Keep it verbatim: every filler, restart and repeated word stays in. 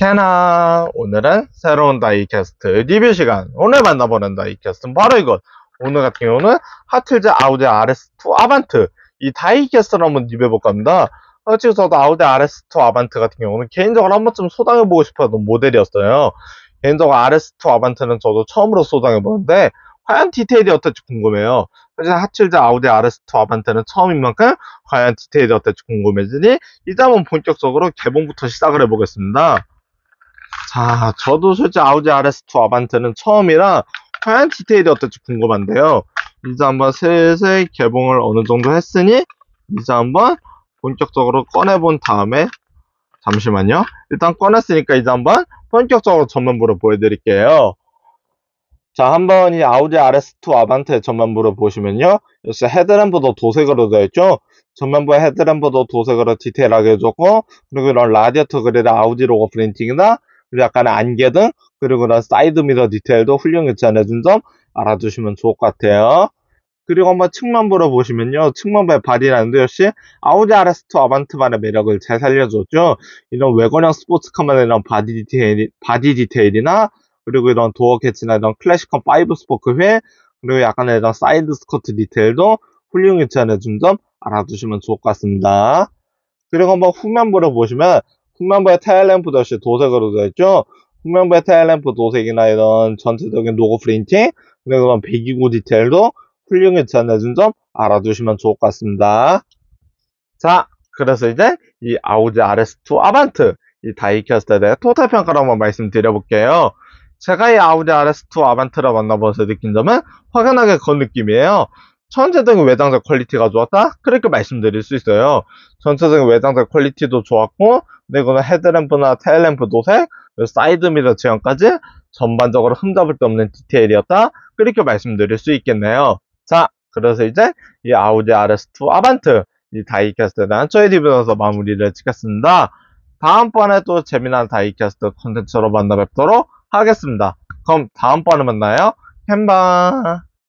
안녕. 오늘은 새로운 다이캐스트 리뷰 시간. 오늘 만나보는 다이캐스트는 바로 이것. 오늘 같은 경우는 하틀즈 아우디 알에스투 아반트. 이 다이캐스트를 한번 리뷰해볼까 합니다. 어, 지금 저도 아우디 알에스투 아반트 같은 경우는 개인적으로 한 번쯤 소장해보고 싶었던 모델이었어요. 개인적으로 알에스투 아반트는 저도 처음으로 소장해보는데 과연 디테일이 어떨지 궁금해요. 사실 하틀즈 아우디 알에스투 아반트는 처음인 만큼 과연 디테일이 어떨지 궁금해지니 이제 한번 본격적으로 개봉부터 시작을 해보겠습니다. 자, 저도 솔직히 아우디 알에스투 아반트는 처음이라 과연 디테일이 어떨지 궁금한데요. 이제 한번 슬슬 개봉을 어느 정도 했으니 이제 한번 본격적으로 꺼내본 다음에 잠시만요. 일단 꺼냈으니까 이제 한번 본격적으로 전면부를 보여드릴게요. 자, 한번 이 아우디 알에스투 아반트의 전면부를 보시면요. 역시 헤드램프도 도색으로 되어 있죠. 전면부의 헤드램프도 도색으로 디테일하게 해줬고, 그리고 이런 라디어터 그릴의 아우디 로고 프린팅이나, 그리고 약간의 안개등, 그리고 이런 사이드 미러 디테일도 훌륭히 전해준 점 알아두시면 좋을 것 같아요. 그리고 한번 측면부를 보시면요. 측면부의 바디라인도 역시 아우디 알에스투 아반트만의 매력을 잘 살려줬죠. 이런 외관형 스포츠카만의 이런 바디 디테일, 바디 디테일이나, 그리고 이런 도어 캐치나 이런 클래식한 파이브 스포크 휠, 그리고 약간의 이런 사이드 스커트 디테일도 훌륭히 전해준 점 알아두시면 좋을 것 같습니다. 그리고 한번 후면부를 보시면 후면부의 테일램프도 역시 도색으로 되어 있죠. 후면부의 테일램프 도색이나 이런 전체적인 로고 프린팅, 그리고 이런 배기구 디테일도 훌륭히 전해준 점 알아두시면 좋을 것 같습니다. 자, 그래서 이제 이 아우디 알에스투 아반트 이 다이캐스트에 대해 토탈 평가를 한번 말씀드려볼게요. 제가 이 아우디 알에스투 아반트를 만나보면서 느낀 점은 확연하게 그 느낌이에요. 전체적인 외장재 퀄리티가 좋았다? 그렇게 말씀드릴 수 있어요. 전체적인 외장재 퀄리티도 좋았고, 그리고 헤드램프나 테일램프 도색, 사이드미러 제형까지 전반적으로 흠잡을 데 없는 디테일이었다? 그렇게 말씀드릴 수 있겠네요. 자, 그래서 이제 이 아우디 알에스투 아반트 이 다이캐스트에 대한 저희 리뷰에서 마무리를 찍겠습니다. 다음번에 또 재미난 다이캐스트 콘텐츠로 만나 뵙도록 하겠습니다. 그럼 다음번에 만나요. 캔바.